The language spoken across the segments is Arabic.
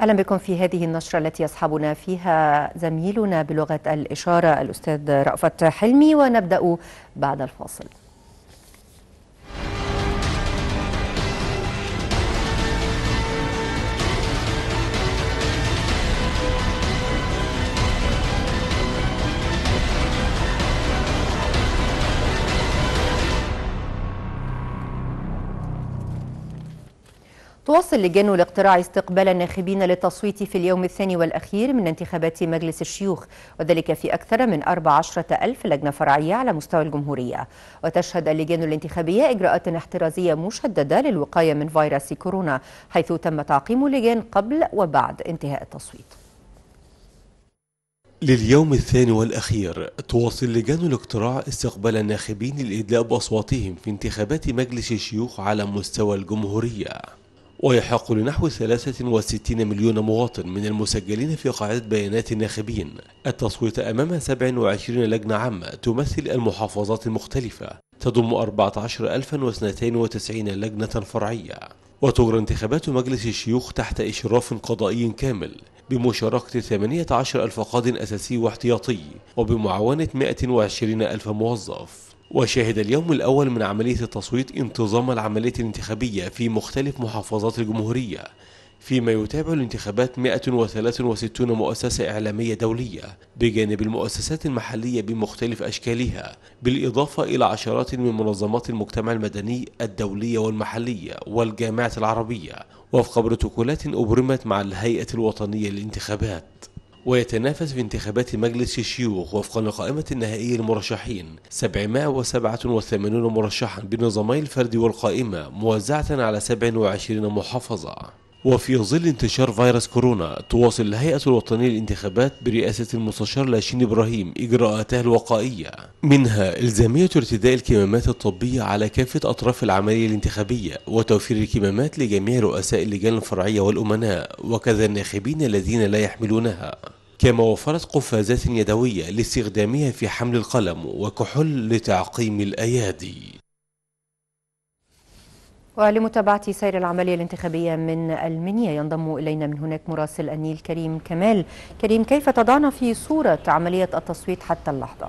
أهلا بكم في هذه النشرة التي يصحبنا فيها زميلنا بلغة الإشارة الأستاذ رأفت حلمي، ونبدأ بعد الفاصل. تواصل لجان الاقتراع استقبال الناخبين للتصويت في اليوم الثاني والأخير من انتخابات مجلس الشيوخ، وذلك في أكثر من 14,000 لجنة فرعية على مستوى الجمهورية. وتشهد اللجان الانتخابية إجراءات احترازية مشددة للوقاية من فيروس كورونا، حيث تم تعقيم لجان قبل وبعد انتهاء التصويت. لليوم الثاني والأخير تواصل لجان الاقتراع استقبال الناخبين للإدلاء بأصواتهم في انتخابات مجلس الشيوخ على مستوى الجمهورية، ويحق لنحو 63 مليون مواطن من المسجلين في قاعدة بيانات الناخبين التصويت أمام 27 لجنة عامة تمثل المحافظات المختلفة تضم 14,092 لجنة فرعية. وتجرى انتخابات مجلس الشيوخ تحت إشراف قضائي كامل بمشاركة 18,000 قاضٍ أساسي واحتياطي وبمعاونة 120,000 موظف. وشهد اليوم الأول من عملية التصويت انتظام العملية الانتخابية في مختلف محافظات الجمهورية، فيما يتابع الانتخابات 163 مؤسسة إعلامية دولية بجانب المؤسسات المحلية بمختلف أشكالها، بالإضافة إلى عشرات من منظمات المجتمع المدني الدولية والمحلية والجامعة العربية، وفق بروتوكولات أبرمت مع الهيئة الوطنية للانتخابات. ويتنافس في انتخابات مجلس الشيوخ وفقا لقائمة النهائية المرشحين 787 مرشحا بنظامي الفرد والقائمة موزعة على 27 محافظة. وفي ظل انتشار فيروس كورونا تواصل الهيئة الوطنية للانتخابات برئاسة المستشار لاشين إبراهيم إجراءاتها الوقائية، منها إلزامية ارتداء الكمامات الطبية على كافة أطراف العملية الانتخابية، وتوفير الكمامات لجميع رؤساء اللجان الفرعية والأمناء وكذا الناخبين الذين لا يحملونها، كما وفرت قفازات يدوية لاستخدامها في حمل القلم وكحول لتعقيم الأيادي. ولمتابعة سير العملية الانتخابية من المنيا ينضم إلينا من هناك مراسل النيل كريم كمال. كريم، كيف تضعنا في صورة عملية التصويت حتى اللحظة؟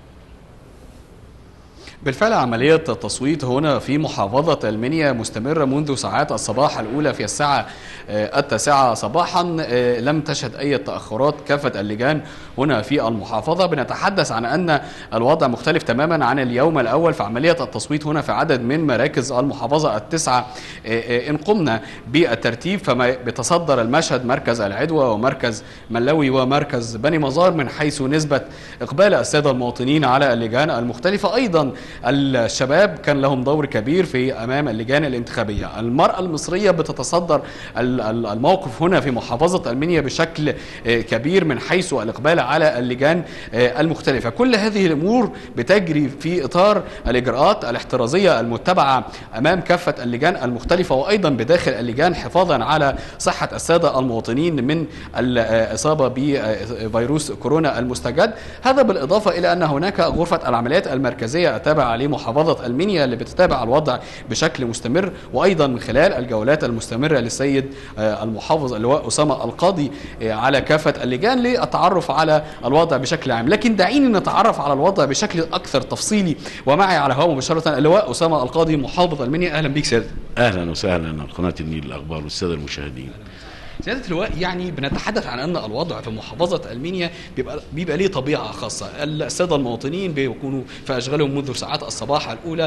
بالفعل عملية التصويت هنا في محافظة المنيا مستمرة منذ ساعات الصباح الأولى في الساعة 9 صباحا. لم تشهد أي تأخرات كافة اللجان هنا في المحافظة. بنتحدث عن أن الوضع مختلف تماما عن اليوم الأول في عملية التصويت هنا في عدد من مراكز المحافظة 9. إن قمنا بالترتيب فما بيتصدر المشهد مركز العدوى ومركز ملوي ومركز بني مزار من حيث نسبة إقبال السادة المواطنين على اللجان المختلفة. أيضا الشباب كان لهم دور كبير في أمام اللجان الانتخابية. المرأة المصرية بتتصدر الموقف هنا في محافظة المنيا بشكل كبير من حيث الإقبال على اللجان المختلفة. كل هذه الأمور بتجري في إطار الإجراءات الاحترازية المتبعة أمام كافة اللجان المختلفة، وأيضا بداخل اللجان حفاظا على صحة السادة المواطنين من الإصابة بفيروس كورونا المستجد. هذا بالإضافة إلى أن هناك غرفة العمليات المركزية التابعة لمحافظة المنيا اللي بتتابع الوضع بشكل مستمر، وأيضا من خلال الجولات المستمرة للسيد المحافظ اللواء أسامة القاضي على كافة اللجان للتعرف على الوضع بشكل عام. لكن دعيني نتعرف على الوضع بشكل أكثر تفصيلي، ومعي على الهواء مباشرة اللواء أسامة القاضي محافظ المنيا. أهلا بك سيادة. أهلا وسهلا قناة النيل الأخبار والسادة المشاهدين. سيادة اللواء، يعني بنتحدث عن أن الوضع في محافظة المنيا بيبقى ليه طبيعة خاصة. السادة المواطنين بيكونوا في أشغالهم منذ ساعات الصباح الأولى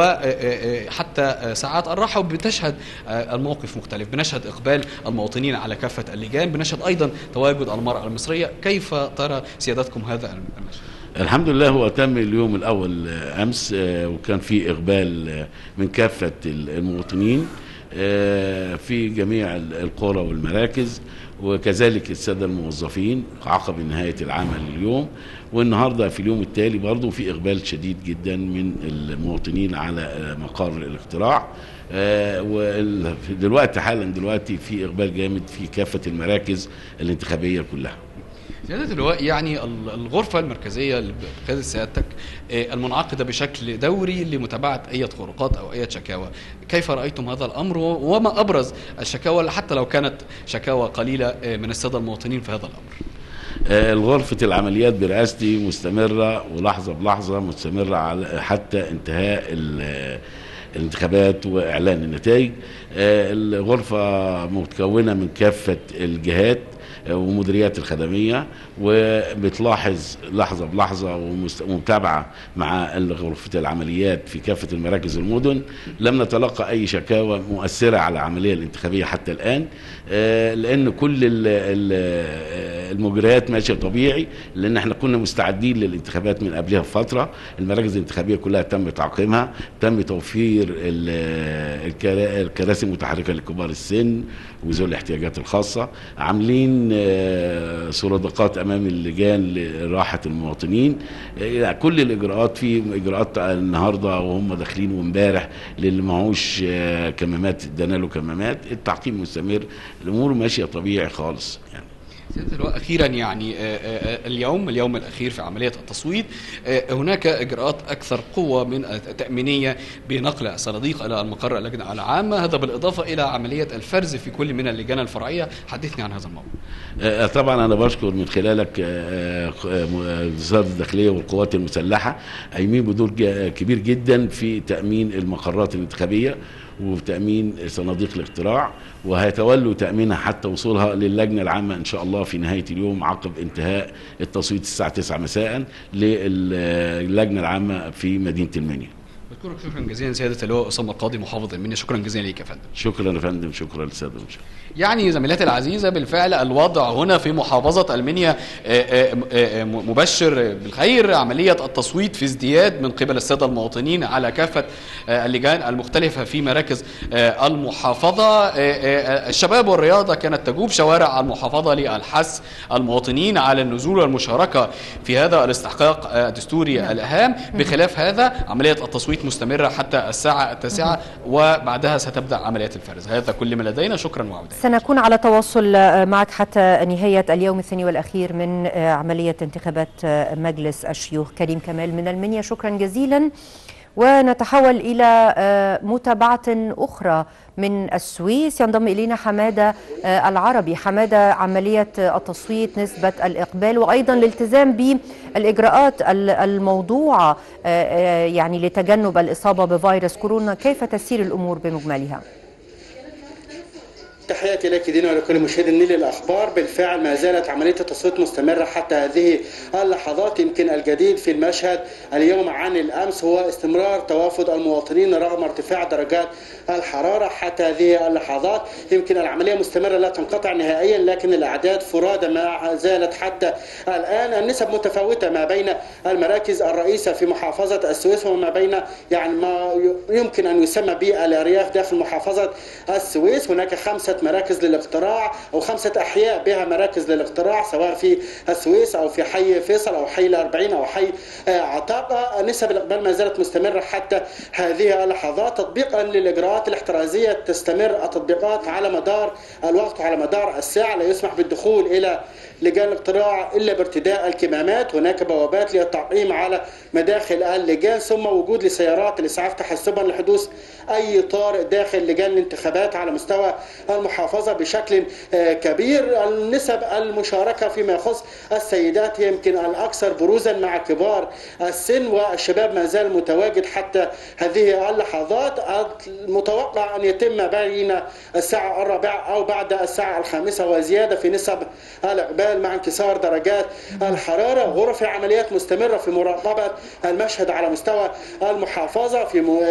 وحتى ساعات الراحة، وبتشهد الموقف مختلف. بنشهد إقبال المواطنين على كافة اللجان، بنشهد أيضا تواجد المرأة المصرية. كيف ترى سيادتكم هذا المشهد؟ الحمد لله، هو تم اليوم الأول أمس وكان في إقبال من كافة المواطنين في جميع القرى والمراكز، وكذلك السادة الموظفين عقب نهاية العمل اليوم. والنهاردة في اليوم التالي برضو في إقبال شديد جدا من المواطنين على مقر الاقتراع. ودلوقتي حالا في إقبال جامد في كافة المراكز الانتخابية كلها. سيادة اللواء، يعني الغرفة المركزية بقيادة سيادتك المنعقدة بشكل دوري لمتابعة أي خروقات أو أي شكاوى، كيف رأيتم هذا الأمر وما أبرز الشكاوى حتى لو كانت شكاوى قليلة من السادة المواطنين في هذا الأمر؟ غرفة العمليات برئاستي مستمرة ولحظة بلحظة مستمرة حتى انتهاء الانتخابات وإعلان النتائج. الغرفة متكونة من كافة الجهات ومديريات الخدمية، وبتلاحظ لحظة بلحظة ومتابعة مع غرفة العمليات في كافة المراكز المدن. لم نتلقى أي شكاوى مؤثرة على العملية الانتخابية حتى الآن، لأن كل المجريات ماشية طبيعي، لأن احنا كنا مستعدين للانتخابات من قبلها بفترة. المراكز الانتخابية كلها تم تعقيمها، تم توفير الكراسي المتحركة لكبار السن وذوي الاحتياجات الخاصة، عاملين سرادقات امام اللجان لراحه المواطنين. كل الاجراءات، في اجراءات النهارده وهم داخلين وامبارح للي معهوش كمامات ادانا له كمامات. التعقيم مستمر، الامور ماشيه طبيعي خالص يعني. سيادة اللواء، أخيرا يعني اليوم الأخير في عملية التصويت، هناك إجراءات أكثر قوة من التأمينية بنقل الصناديق إلى المقر اللجنة العامة، هذا بالإضافة إلى عملية الفرز في كل من اللجان الفرعية. حدثني عن هذا الموضوع. طبعا أنا بشكر من خلالك وزارة الداخلية والقوات المسلحة، قايمين بدور كبير جدا في تأمين المقرات الانتخابية وتأمين صناديق الاقتراع، وهيتولوا تأمينها حتى وصولها للجنة العامة إن شاء الله في نهاية اليوم عقب انتهاء التصويت الساعة 9 مساء للجنة العامة في مدينة المنيا. بشكرك شكرا جزيلا سيادة اللواء أسامة القاضي محافظ المنيا، شكرا جزيلا ليك يا فندم. شكرا يا فندم، شكرا للسادة. يعني زميلاتي العزيزة، بالفعل الوضع هنا في محافظة المنيا مبشر بالخير. عملية التصويت في ازدياد من قبل السادة المواطنين على كافة اللجان المختلفة في مراكز المحافظة. الشباب والرياضة كانت تجوب شوارع المحافظة للحث المواطنين على النزول والمشاركة في هذا الاستحقاق الدستوري الهام. بخلاف هذا، عملية التصويت مستمرة حتى الساعة 9 وبعدها ستبدأ عملية الفرز. هذا كل ما لدينا، شكرا وعودة. سنكون على تواصل معك حتى نهاية اليوم الثاني والأخير من عملية انتخابات مجلس الشيوخ. كريم كمال من المنيا، شكرا جزيلا. ونتحول إلى متابعة أخرى من السويس، ينضم إلينا حمادة العربي. حمادة، عملية التصويت، نسبة الإقبال وأيضا الالتزام بالإجراءات الموضوعة يعني لتجنب الإصابة بفيروس كورونا، كيف تسير الأمور بمجملها؟ تحياتي لك دينا ولكل مشاهد النيل الأخبار. بالفعل ما زالت عملية التصويت مستمرة حتى هذه اللحظات. يمكن الجديد في المشهد اليوم عن الأمس هو استمرار توافد المواطنين رغم ارتفاع درجات الحرارة حتى هذه اللحظات. يمكن العملية مستمرة لا تنقطع نهائيا، لكن الأعداد فرادى ما زالت حتى الآن. النسب متفاوتة ما بين المراكز الرئيسة في محافظة السويس وما بين يعني ما يمكن أن يسمى بالأرياف داخل محافظة السويس. هناك 5 مراكز للاقتراع أو 5 أحياء بها مراكز للاقتراع، سواء في السويس أو في حي فيصل أو حي الأربعين أو حي عطاقة. نسب الإقبال ما زالت مستمرة حتى هذه اللحظات. تطبيقا للإجراءات الاحترازية تستمر التطبيقات على مدار الوقت وعلى مدار الساعة. لا يسمح بالدخول إلى لجان الاقتراع إلا بارتداء الكمامات. هناك بوابات للتعقيم على مداخل اللجان، ثم وجود لسيارات الإسعاف تحسبا لحدوث أي طارئ داخل لجان الانتخابات على مستوى المحافظة بشكل كبير. النسب المشاركة فيما يخص السيدات يمكن الأكثر بروزا مع كبار السن، والشباب ما زال متواجد حتى هذه اللحظات. المتوقع أن يتم بين الساعة 4 أو بعد الساعة 5 وزيادة في نسب الإقبال مع انكسار درجات الحرارة. غرف العمليات مستمرة في مراقبة المشهد على مستوى المحافظة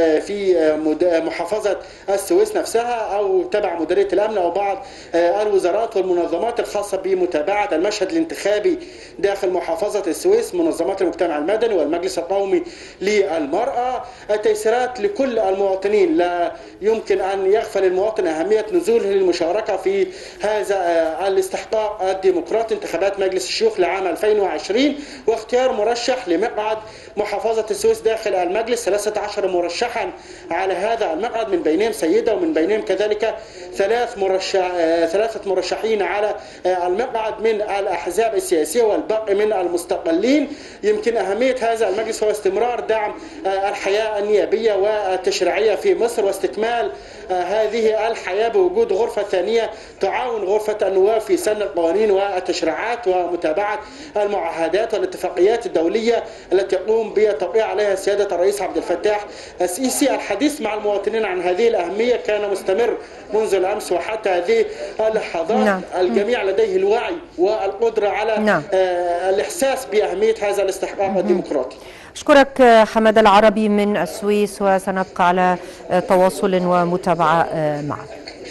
في محافظة السويس نفسها أو تبع مديرية الأمن أو بعض الوزارات والمنظمات الخاصة بمتابعة المشهد الانتخابي داخل محافظة السويس، منظمات المجتمع المدني والمجلس القومي للمرأة. التيسيرات لكل المواطنين، لا يمكن أن يغفل المواطن أهمية نزوله للمشاركة في هذا الاستحقاق الديمقراطي انتخابات مجلس الشيوخ لعام 2020 واختيار مرشح لمقعد محافظة السويس داخل المجلس. 13 مرشحا على هذا المقعد، من بينهم سيدة ومن بينهم كذلك 3 ثلاثة مرشحين على المقعد من الأحزاب السياسية والباقي من المستقلين. يمكن أهمية هذا المجلس هو استمرار دعم الحياة النيابية والتشريعية في مصر واستكمال هذه الحياة بوجود غرفة ثانية تعاون غرفة النواب في سن القوانين والتشريعات ومتابعة المعاهدات والاتفاقيات الدولية التي يقوم بتوقيع عليها سيادة الرئيس عبد الفتاح السيسي. الحديث مع المواطنين عن هذه الأهمية كان مستمر منذ الأمس وحتى هذه اللحظات. الجميع لديه الوعي والقدرة على الإحساس بأهمية هذا الاستحقاق الديمقراطي. أشكرك حمد العربي من السويس، وسنبقى على تواصل ومتابعة معك.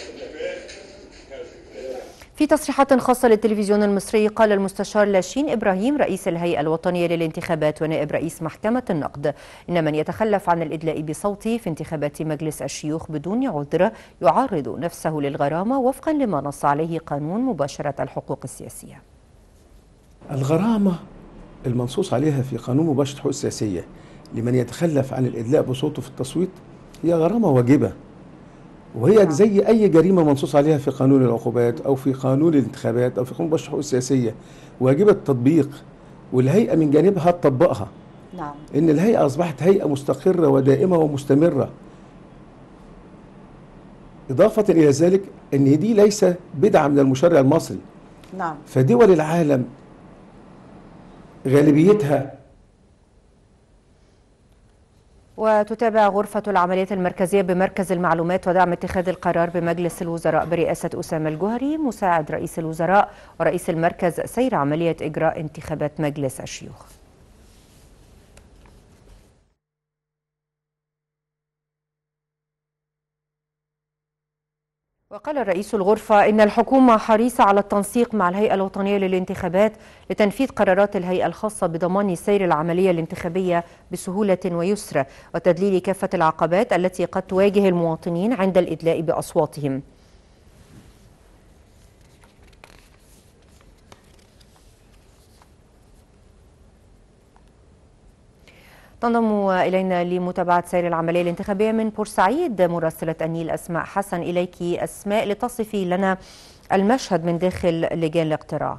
في تصريحات خاصة للتلفزيون المصري قال المستشار لاشين إبراهيم رئيس الهيئة الوطنية للانتخابات ونائب رئيس محكمة النقد إن من يتخلف عن الإدلاء بصوته في انتخابات مجلس الشيوخ بدون عذر يعرض نفسه للغرامة وفقا لما نص عليه قانون مباشرة الحقوق السياسية. الغرامة المنصوص عليها في قانون مباشرة الحقوق السياسية لمن يتخلف عن الإدلاء بصوته في التصويت هي غرامة واجبة، وهي زي أي جريمة منصوص عليها في قانون العقوبات أو في قانون الانتخابات أو في قانون مباشرة الحقوق السياسية، واجبة التطبيق، والهيئة من جانبها تطبقها. نعم. إن الهيئة أصبحت هيئة مستقرة ودائمة ومستمرة. إضافة إلى ذلك إن دي ليس بدعة من المشرع المصري. نعم. فدول العالم غالبيتها. وتتابع غرفة العمليات المركزية بمركز المعلومات ودعم اتخاذ القرار بمجلس الوزراء برئاسة أسامة الجوهري مساعد رئيس الوزراء ورئيس المركز سير عملية إجراء انتخابات مجلس الشيوخ. وقال رئيس الغرفة إن الحكومة حريصة على التنسيق مع الهيئة الوطنية للانتخابات لتنفيذ قرارات الهيئة الخاصة بضمان سير العملية الانتخابية بسهولة ويسر وتذليل كافة العقبات التي قد تواجه المواطنين عند الإدلاء بأصواتهم. تنضم إلينا لمتابعة سير العملية الانتخابية من بورسعيد مراسلة النيل أسماء حسن. إليك أسماء لتصفي لنا المشهد من داخل لجان الاقتراع.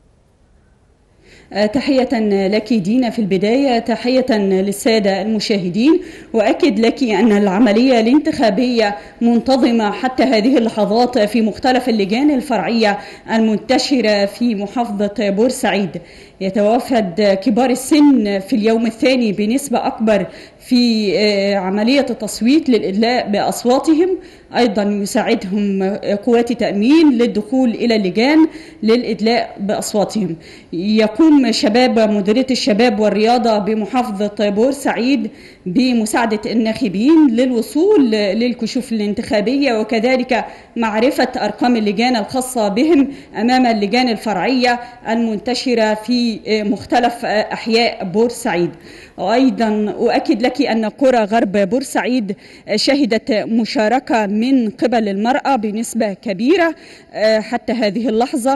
تحية لك دينا، في البداية تحية للسادة المشاهدين، وأكد لك أن العملية الانتخابية منتظمة حتى هذه اللحظات في مختلف اللجان الفرعية المنتشرة في محافظة بورسعيد. يتوافد كبار السن في اليوم الثاني بنسبة أكبر في عملية التصويت للإدلاء بأصواتهم. أيضا يساعدهم قوات تأمين للدخول إلى اللجان للإدلاء بأصواتهم. يقوم شباب مديرية الشباب والرياضة بمحافظة بورسعيد بمساعدة الناخبين للوصول للكشوف الانتخابية وكذلك معرفة أرقام اللجان الخاصة بهم أمام اللجان الفرعية المنتشرة في مختلف أحياء بورسعيد. وأيضا أؤكد لك أن قرى غرب بورسعيد شهدت مشاركة من قبل المرأة بنسبة كبيرة حتى هذه اللحظة.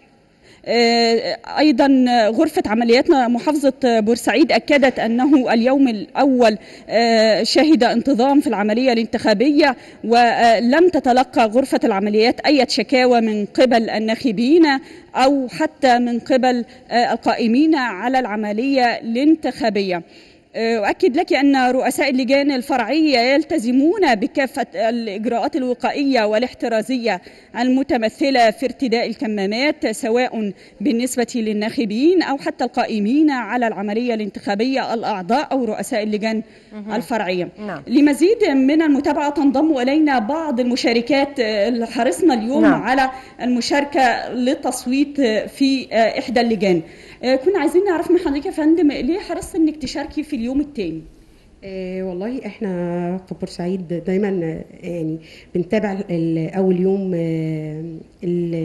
أيضا غرفة عملياتنا محافظة بورسعيد أكدت أنه اليوم الأول شهد انتظام في العملية الانتخابية، ولم تتلقى غرفة العمليات أي شكاوى من قبل الناخبين أو حتى من قبل القائمين على العملية الانتخابية. أؤكد لك أن رؤساء اللجان الفرعية يلتزمون بكافة الإجراءات الوقائية والاحترازية المتمثلة في ارتداء الكمامات سواء بالنسبة للناخبين أو حتى القائمين على العملية الانتخابية الأعضاء أو رؤساء اللجان الفرعية. لمزيد من المتابعة تنضم إلينا بعض المشاركات. حرصنا اليوم على المشاركة للتصويت في إحدى اللجان. كنا عايزين نعرف من حضرتك يا فندم ليه حرصت انك تشاركي في اليوم الثاني؟ والله احنا في بورسعيد دايما يعني بنتابع اول يوم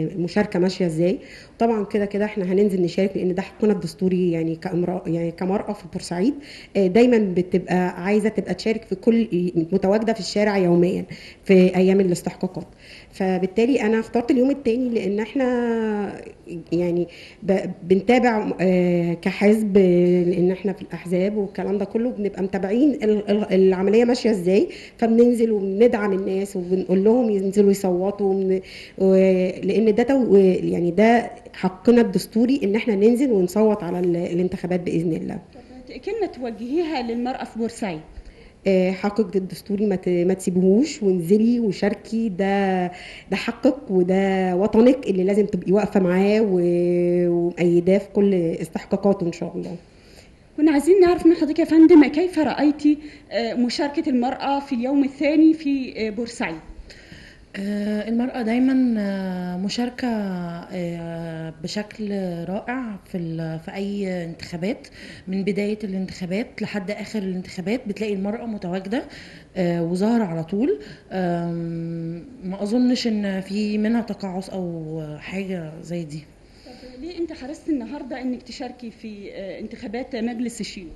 المشاركه ماشيه ازاي. طبعا كده احنا هننزل نشارك لان ده حقنا الدستوري، يعني كامراه يعني كمراه في بورسعيد دايما بتبقى عايزه تبقى تشارك في كل متواجده في الشارع يوميا في ايام الاستحقاقات. فبالتالي انا اخترت اليوم الثاني لان احنا يعني بنتابع كحزب، لان احنا في الاحزاب والكلام ده كله بنبقى متابعين العمليه ماشيه ازاي، فبننزل وبندعم الناس وبنقول لهم ينزلوا يصوتوا، لان ده يعني ده حقنا الدستوري ان احنا ننزل ونصوت على الانتخابات باذن الله. كلمه توجهيها للمراه في بورسعيد؟ حقك الدستوري ما تسيبوهوش وانزلي وشاركي، ده حقك وده وطنك اللي لازم تبقي واقفه معاه ومؤيداه في كل استحقاقاته ان شاء الله. كنا عايزين نعرف من حضرتك يا فندم كيف رأيتي مشاركة المرأة في اليوم الثاني في بورسعيد؟ المرأة دايما مشاركة بشكل رائع في أي انتخابات، من بداية الانتخابات لحد آخر الانتخابات بتلاقي المرأة متواجدة وظاهرة على طول. ما أظنش إن في منها تقاعس أو حاجة زي دي. طب ليه أنت حرصت النهاردة إنك تشاركي في انتخابات مجلس الشيوخ؟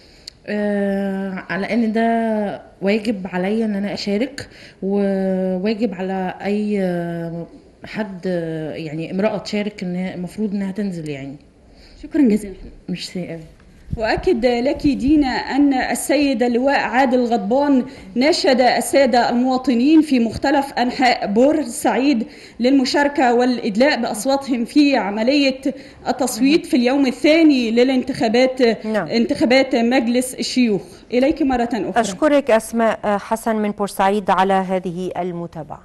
على ان ده واجب عليا ان انا اشارك، وواجب على اي حد يعني امرأة تشارك ان المفروض انها تنزل يعني. شكرا جزيلا. ميرسي قوي. وأكد لك دينا أن السيد اللواء عادل غضبان ناشد السادة المواطنين في مختلف أنحاء بورسعيد للمشاركة والإدلاء بأصواتهم في عملية التصويت في اليوم الثاني للانتخابات انتخابات مجلس الشيوخ. إليك مرة أخرى. أشكرك أسماء حسن من بورسعيد على هذه المتابعة.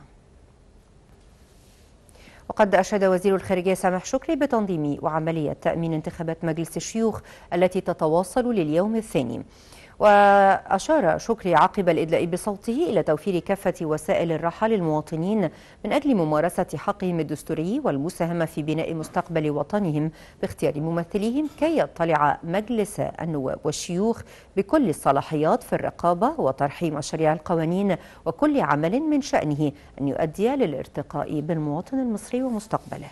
وقد أشاد وزير الخارجية سامح شكري بتنظيم وعملية تأمين انتخابات مجلس الشيوخ التي تتواصل لليوم الثاني. وأشار شكري عقب الإدلاء بصوته إلى توفير كافة وسائل الراحة للمواطنين من أجل ممارسة حقهم الدستوري والمساهمة في بناء مستقبل وطنهم باختيار ممثليهم كي يطلع مجلس النواب والشيوخ بكل الصلاحيات في الرقابة وطرح مشاريع القوانين وكل عمل من شأنه أن يؤدي للارتقاء بالمواطن المصري ومستقبله.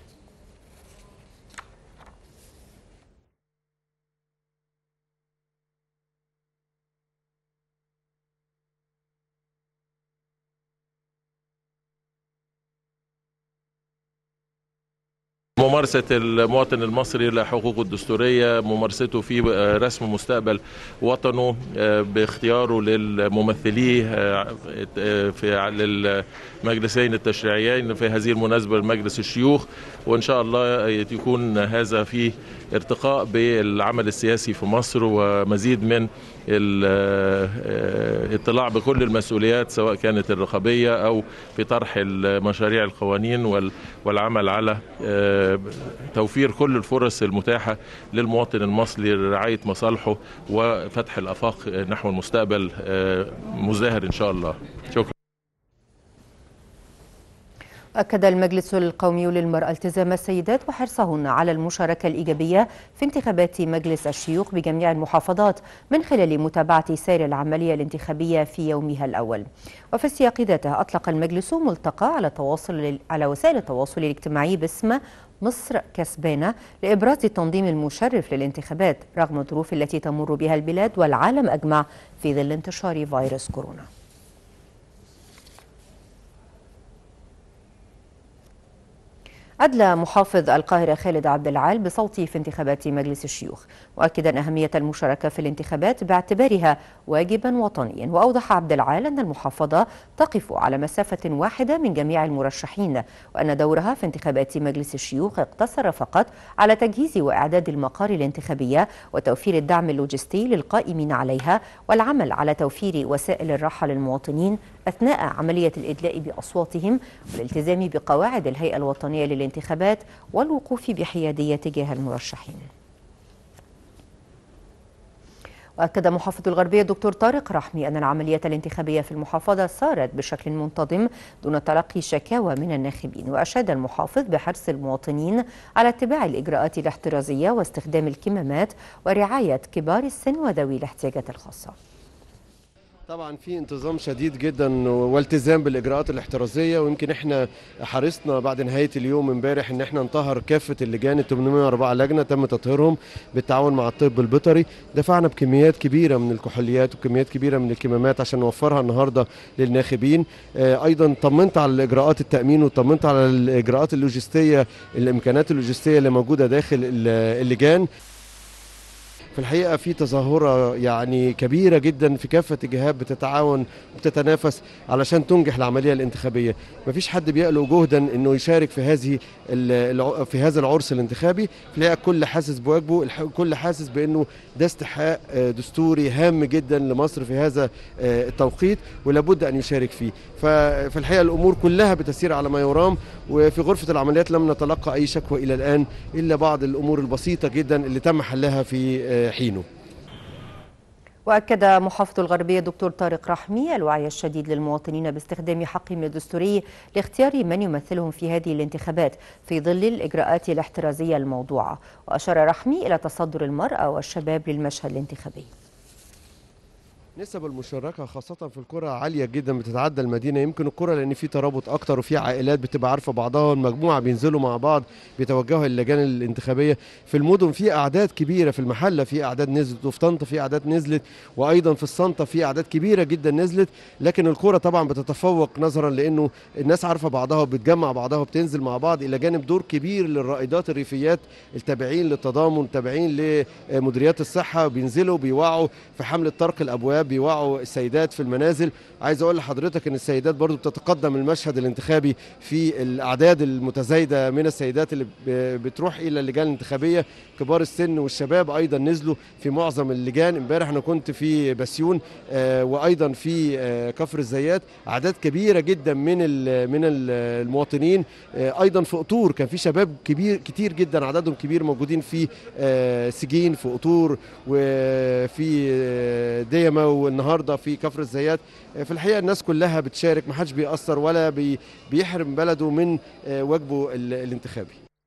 ممارسة المواطن المصري لحقوقه الدستورية، ممارسته في رسم مستقبل وطنه باختياره للممثليه في المجلسين التشريعيين في هذه المناسبة لمجلس الشيوخ، وإن شاء الله يكون هذا فيه ارتقاء بالعمل السياسي في مصر ومزيد من الاطلاع بكل المسؤوليات سواء كانت الرقابية أو في طرح مشاريع القوانين والعمل على توفير كل الفرص المتاحة للمواطن المصري لرعاية مصالحه وفتح الآفاق نحو المستقبل مزدهر إن شاء الله. شكرا. أكد المجلس القومي للمرأة التزام السيدات وحرصهن على المشاركة الإيجابية في انتخابات مجلس الشيوخ بجميع المحافظات من خلال متابعة سير العملية الانتخابية في يومها الأول. وفي السياق ذاته أطلق المجلس ملتقى على وسائل التواصل الاجتماعي باسم مصر كسبانة لإبراز التنظيم المشرف للانتخابات رغم الظروف التي تمر بها البلاد والعالم أجمع في ظل انتشار فيروس كورونا. أدلى محافظ القاهرة خالد عبد العال بصوته في انتخابات مجلس الشيوخ، مؤكدا أهمية المشاركة في الانتخابات باعتبارها واجبا وطنيا. وأوضح عبد العال أن المحافظة تقف على مسافة واحدة من جميع المرشحين، وأن دورها في انتخابات مجلس الشيوخ اقتصر فقط على تجهيز وإعداد المقار الانتخابية وتوفير الدعم اللوجستي للقائمين عليها والعمل على توفير وسائل الراحة للمواطنين أثناء عملية الإدلاء بأصواتهم والالتزام بقواعد الهيئة الوطنية للانتخابات والوقوف بحيادية تجاه المرشحين. وأكد محافظ الغربية الدكتور طارق رحمي أن العملية الانتخابية في المحافظة سارت بشكل منتظم دون تلقي شكاوى من الناخبين. وأشاد المحافظ بحرص المواطنين على اتباع الإجراءات الاحترازية واستخدام الكمامات ورعاية كبار السن وذوي الاحتياجات الخاصة. طبعا في انتظام شديد جدا والتزام بالاجراءات الاحترازيه، ويمكن احنا حرصنا بعد نهايه اليوم امبارح ان احنا نطهر كافه اللجان ال 804 لجنه تم تطهيرهم بالتعاون مع الطب البيطري. دفعنا بكميات كبيره من الكحوليات وكميات كبيره من الكمامات عشان نوفرها النهارده للناخبين. ايضا طمنت على اجراءات التامين وطمنت على الاجراءات اللوجستيه، الامكانيات اللوجستيه اللي موجوده داخل اللجان. في الحقيقة في تظاهرة يعني كبيرة جدا في كافة الجهات بتتعاون وبتتنافس علشان تنجح العملية الانتخابية. مفيش حد بيألو جهدا انه يشارك في هذا العرس الانتخابي. في الحقيقة الكل حاسس بواجبه، الكل حاسس بانه ده استحقاق دستوري هام جدا لمصر في هذا التوقيت ولابد ان يشارك فيه. ففي الحقيقة الامور كلها بتسير على ما يرام، وفي غرفة العمليات لم نتلقى اي شكوى الى الان الا بعض الامور البسيطة جدا اللي تم حلها في حينه. وأكد محافظ الغربية دكتور طارق رحمي الوعي الشديد للمواطنين باستخدام حقهم الدستوري لاختيار من يمثلهم في هذه الانتخابات في ظل الإجراءات الاحترازية الموضوعة. وأشار رحمي إلى تصدر المرأة والشباب للمشهد الانتخابي. نسب المشاركة خاصة في القرى عالية جدا، بتتعدى المدينة. يمكن القرى لأن في ترابط أكتر وفي عائلات بتبقى عارفة بعضها، المجموعة بينزلوا مع بعض بيتوجهوا للجان الانتخابية. في المدن في أعداد كبيرة، في المحلة في أعداد نزلت، وفي طنطا في أعداد نزلت، وأيضا في الصنطة في أعداد كبيرة جدا نزلت. لكن القرى طبعا بتتفوق نظرا لأنه الناس عارفة بعضها وبتجمع بعضها وبتنزل مع بعض، إلى جانب دور كبير للرائدات الريفيات التابعين للتضامن، تابعين لمديريات الصحة، بينزلوا بيوعوا في حملة طرق الأبواب، بيوعوا السيدات في المنازل. عايز اقول لحضرتك ان السيدات برضو بتتقدم المشهد الانتخابي في الاعداد المتزايده من السيدات اللي بتروح الى اللجان الانتخابيه. كبار السن والشباب ايضا نزلوا في معظم اللجان. امبارح انا كنت في بسيون وايضا في كفر الزيات، اعداد كبيره جدا من المواطنين. ايضا في قطور كان في شباب كتير جدا عددهم كبير موجودين في سجين، في قطور، وفي ديما، والنهارده في كفر الزيات. في الحقيقه الناس كلها بتشارك، ما حدش بيأثر ولا بيحرم بلده من واجبه الانتخابي.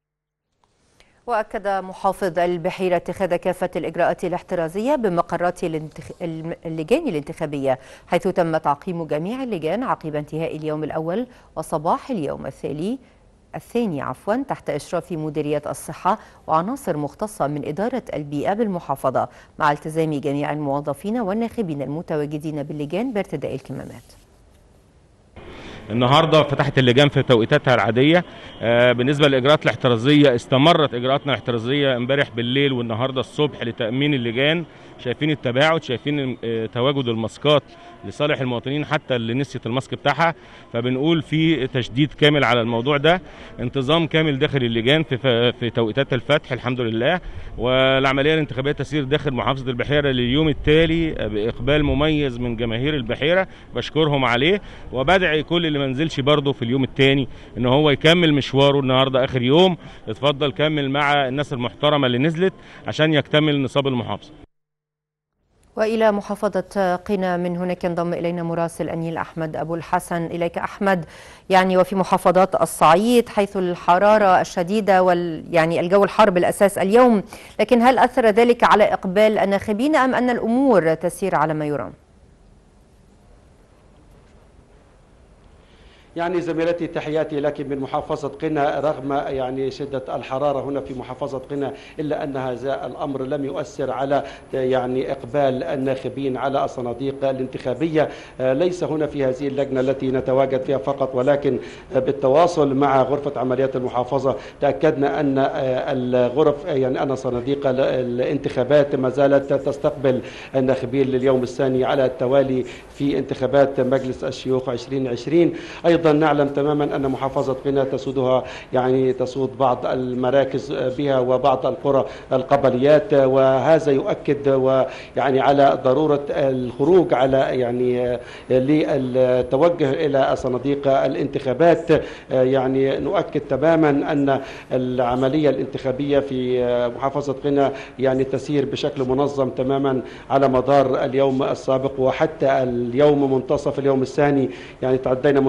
وأكد محافظ البحيرة اتخاذ كافة الإجراءات الاحترازية بمقرات اللجان الانتخابية، حيث تم تعقيم جميع اللجان عقب انتهاء اليوم الأول وصباح اليوم الثاني تحت إشراف مديرية الصحة وعناصر مختصة من إدارة البيئة بالمحافظة، مع التزام جميع الموظفين والناخبين المتواجدين باللجان بارتداء الكمامات. النهارده فتحت اللجان في توقيتاتها العاديه. بالنسبه للاجراءات الاحترازيه استمرت اجراءاتنا الاحترازيه امبارح بالليل والنهارده الصبح لتامين اللجان. شايفين التباعد، شايفين تواجد الماسكات لصالح المواطنين حتى اللي نسيت الماسك بتاعها. فبنقول في تشديد كامل على الموضوع ده، انتظام كامل داخل اللجان في توقيتات الفتح الحمد لله. والعمليه الانتخابيه تسير داخل محافظه البحيره لليوم التالي باقبال مميز من جماهير البحيره، بشكرهم عليه. وبدعي كل اللي ما نزلش برضه في اليوم الثاني ان هو يكمل مشواره النهارده اخر يوم. اتفضل كمل مع الناس المحترمه اللي نزلت عشان يكتمل نصاب المحافظه. وإلى محافظة قنا من هناك ينضم إلينا مراسل النيل أحمد أبو الحسن. إليك أحمد. وفي محافظات الصعيد حيث الحرارة الشديدة الجو الحار بالأساس اليوم، لكن هل أثر ذلك على إقبال الناخبين أم أن الأمور تسير على ما يرام؟ زميلتي تحياتي لك من محافظة قنا. رغم شدة الحرارة هنا في محافظة قنا، إلا أن هذا الأمر لم يؤثر على إقبال الناخبين على الصناديق الانتخابية. ليس هنا في هذه اللجنة التي نتواجد فيها فقط، ولكن بالتواصل مع غرفة عمليات المحافظة تأكدنا أن الغرف أن صناديق الانتخابات ما زالت تستقبل الناخبين لليوم الثاني على التوالي في انتخابات مجلس الشيوخ 2020. أيضا نعلم تماما أن محافظة قنا تسودها تسود بعض المراكز بها وبعض القرى القبليات، وهذا يؤكد على ضرورة الخروج على للتوجه إلى صناديق الانتخابات. نؤكد تماما أن العملية الانتخابية في محافظة قنا تسير بشكل منظم تماما على مدار اليوم السابق وحتى اليوم منتصف اليوم الثاني. تعدينا منتصف اليوم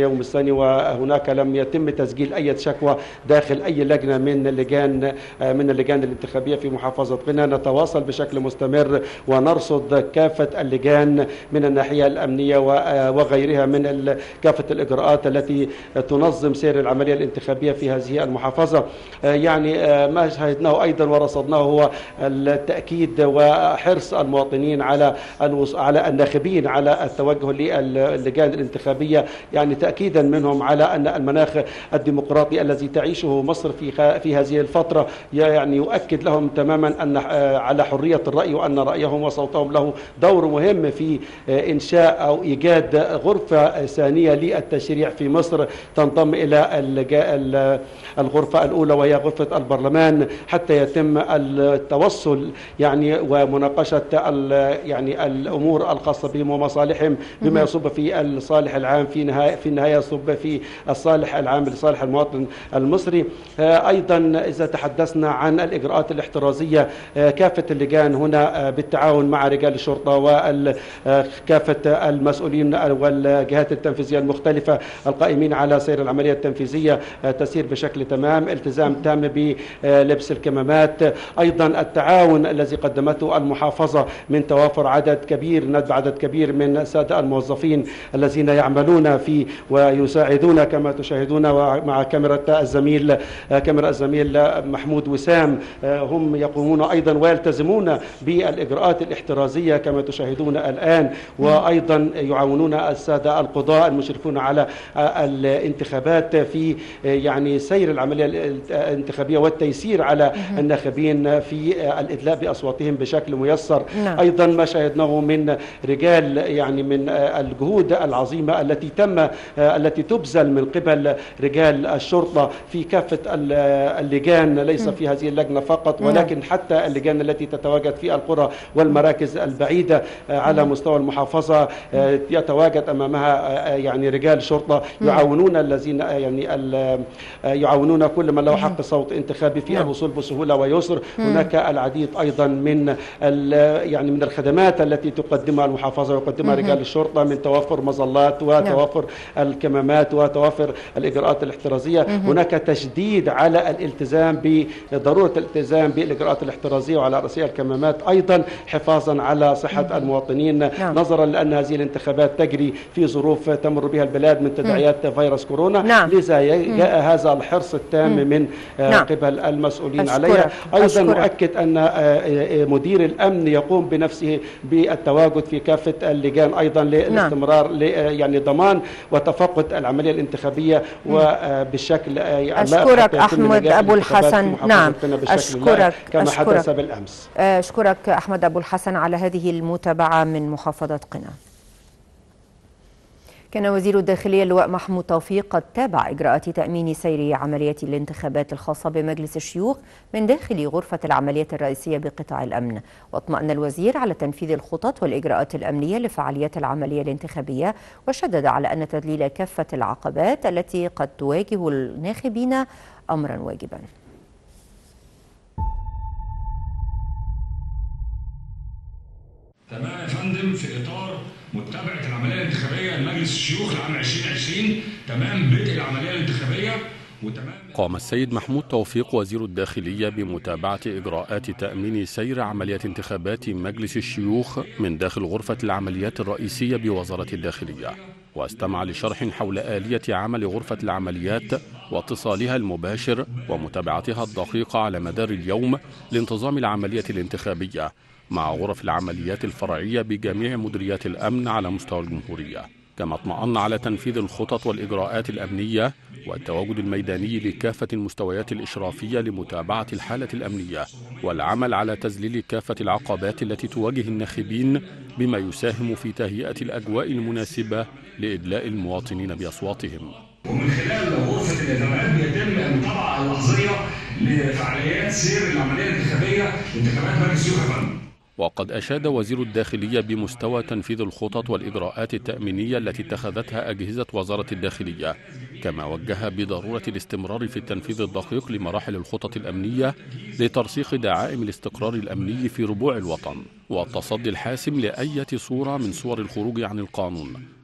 اليوم الثاني، وهناك لم يتم تسجيل أي شكوى داخل أي لجنة من اللجان الانتخابية في محافظة قنا. نتواصل بشكل مستمر ونرصد كافة اللجان من الناحية الأمنية وغيرها من كافة الإجراءات التي تنظم سير العملية الانتخابية في هذه المحافظة. يعني ما شاهدناه أيضا ورصدناه هو التأكيد وحرص المواطنين على الناخبين على التوجه للجان الانتخابية، يعني تأكيدا منهم على أن المناخ الديمقراطي الذي تعيشه مصر في هذه الفترة يعني يؤكد لهم تماما أن على حرية الرأي، وأن رأيهم وصوتهم له دور مهم في إنشاء أو إيجاد غرفة ثانية للتشريع في مصر تنضم إلى الغرفة الأولى وهي غرفة البرلمان، حتى يتم التوصل يعني ومناقشة يعني الأمور الخاصة بهم ومصالحهم بما يصب في الصالح العام، في النهاية يصب في الصالح العام لصالح المواطن المصري. أيضا إذا تحدثنا عن الإجراءات الاحترازية، كافة اللجان هنا بالتعاون مع رجال الشرطة وكافة المسؤولين والجهات التنفيذية المختلفة القائمين على سير العملية التنفيذية تسير بشكل تمام، التزام تام بلبس الكمامات. أيضا التعاون الذي قدمته المحافظة من توافر عدد كبير من السادة الموظفين الذين يعملون في ويساعدون كما تشاهدون مع كاميرا الزميل محمود وسام، هم يقومون أيضا ويلتزمون بالإجراءات الاحترازية كما تشاهدون الآن، وأيضا يعاونون السادة القضاء المشرفون على الانتخابات في يعني سير العملية الانتخابية والتيسير على الناخبين في الإدلاء بأصواتهم بشكل ميسر. أيضا ما شاهدناه من رجال يعني من الجهود العظيمة التي تبذل من قبل رجال الشرطة في كافة اللجان، ليس في هذه اللجنة فقط ولكن حتى اللجان التي تتواجد في القرى والمراكز البعيدة على مستوى المحافظة، يتواجد أمامها يعني رجال شرطة يعاونون الذين يعني يعاونون كل من له حق صوت انتخابي في الوصول بسهولة ويسر. هناك العديد أيضا من الخدمات التي تقدمها المحافظة ويقدمها رجال الشرطة، من توفر مظلات وتوفر الكمامات وتوفر الإجراءات الاحترازية. هناك تشديد على بضرورة الالتزام بالإجراءات الاحترازية وعلى رأسها الكمامات، أيضا حفاظا على صحة المواطنين، نظرا لأن هذه الانتخابات تجري في ظروف تمر بها البلاد من تداعيات فيروس كورونا، لذا جاء هذا الحرص التام من قبل المسؤولين عليها. أيضا أؤكد أن مدير الأمن يقوم بنفسه بالتواجد في كافة اللجان أيضا للاستمرار يعني ضمان وتفقد العملية الانتخابية وبالشكل أشكرك أحمد أبو الحسن. أشكرك كما حدث بالأمس. أشكرك أحمد أبو الحسن على هذه المتابعة من محافظة قنا. كان وزير الداخلية اللواء محمود توفيق قد تابع إجراءات تأمين سير عملية الانتخابات الخاصة بمجلس الشيوخ من داخل غرفة العمليات الرئيسية بقطاع الأمن، واطمأن الوزير على تنفيذ الخطط والإجراءات الأمنية لفعاليات العملية الانتخابية، وشدد على أن تذليل كافة العقبات التي قد تواجه الناخبين أمرا واجبا. تمام يا فندم، في اطار متابعه العمليه الانتخابيه لمجلس الشيوخ لعام 2020، تمام بدء العمليه الانتخابيه وتمام. قام السيد محمود توفيق وزير الداخلية بمتابعة إجراءات تأمين سير عمليات انتخابات مجلس الشيوخ من داخل غرفة العمليات الرئيسية بوزارة الداخلية، واستمع لشرح حول آلية عمل غرفة العمليات واتصالها المباشر ومتابعتها الدقيقة على مدار اليوم لانتظام العملية الانتخابية مع غرف العمليات الفرعية بجميع مديريات الأمن على مستوى الجمهورية. كما اطمأن على تنفيذ الخطط والإجراءات الأمنية والتواجد الميداني لكافة المستويات الإشرافية لمتابعة الحالة الأمنية والعمل على تذليل كافة العقبات التي تواجه الناخبين، بما يساهم في تهيئة الأجواء المناسبة لإدلاء المواطنين بأصواتهم. ومن خلال غرفة الانتخابات بيتم المتابعة اللحظية لفعاليات سير العملية الانتخابية لانتخابات مجلس الشيوخ. وقد أشاد وزير الداخلية بمستوى تنفيذ الخطط والإجراءات التأمينية التي اتخذتها أجهزة وزارة الداخلية، كما وجه بضرورة الاستمرار في التنفيذ الدقيق لمراحل الخطط الأمنية لترسيخ دعائم الاستقرار الأمني في ربوع الوطن والتصدي الحاسم لأي صورة من صور الخروج عن القانون،